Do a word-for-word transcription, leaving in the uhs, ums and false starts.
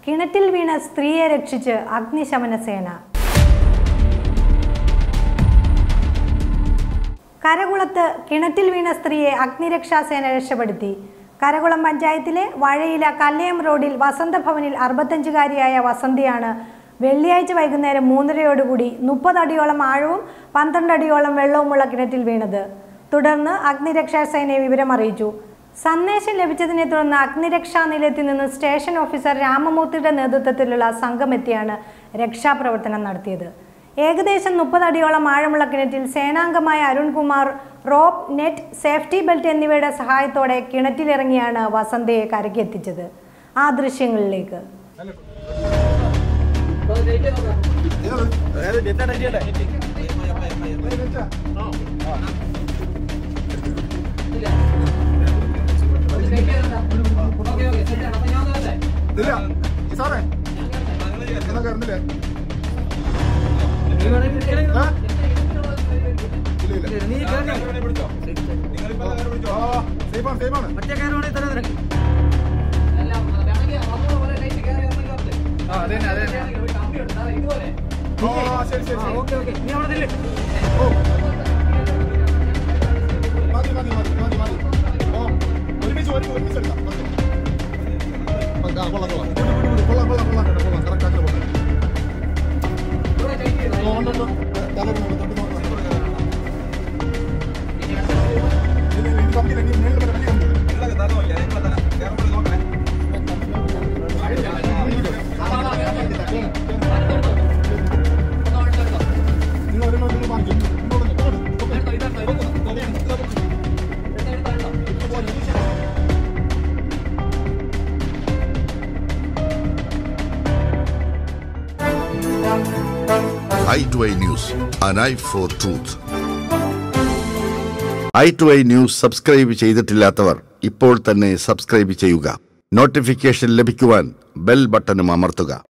കിണറ്റിൽ വീണ സ്ത്രീയെ രക്ഷിച്ച് അഗ്നിശമനസേന. കരകുളത്ത് കിണറ്റിൽ വീണ സ്ത്രീയെ അഗ്നിരക്ഷാസേന രക്ഷപ്പെടുത്തി. കരകുളം പഞ്ചായത്തിലെ വഴയില കല്ലയം റോഡിൽ വസന്തഭവനിൽ അറുപത്തഞ്ചുകാരിയായ വസന്തിയാണ് വെള്ളിയാഴ്ച വൈകുന്നേരം മൂന്നരയോടുകൂടി മുപ്പത് അടിയോളം ആഴവും പന്ത്രണ്ട് അടിയോളം വെള്ളവുമുള്ള കിണറ്റിൽ വീണത്. തുടർന്ന് അഗ്നിരക്ഷാസേനയെ വിവരം അറിയിച്ചു. സന്ദേശം ലഭിച്ചതിനെ തുടർന്ന് അഗ്നിരക്ഷാ നിലയത്തിൽ നിന്ന് സ്റ്റേഷൻ ഓഫീസർ രാമമൂർത്തിയുടെ നേതൃത്വത്തിലുള്ള സംഘമെത്തിയാണ് രക്ഷാപ്രവർത്തനം നടത്തിയത്. ഏകദേശം മുപ്പത് അടിയോളം ആഴമുള്ള കിണറ്റിൽ സേനാംഗമായ Arunkumar rope, net, safety belt എന്നിവയുടെ സഹായത്തോടെ കിണറ്റിലിറങ്ങിയാണ് വസന്തയെ കരയ്ക്കെത്തിച്ചത്. ആ ദൃശ്യങ്ങളിലേക്ക്. I two I News, an eye for truth. I two I News subscribe ചെയ്തിട്ടില്ലാത്തവർ ഇപ്പോൾ തന്നെ സബ്സ്ക്രൈബ് ചെയ്യുക. നോട്ടിഫിക്കേഷൻ ലഭിക്കുവാൻ ബെൽ ബട്ടണും അമർത്തുക.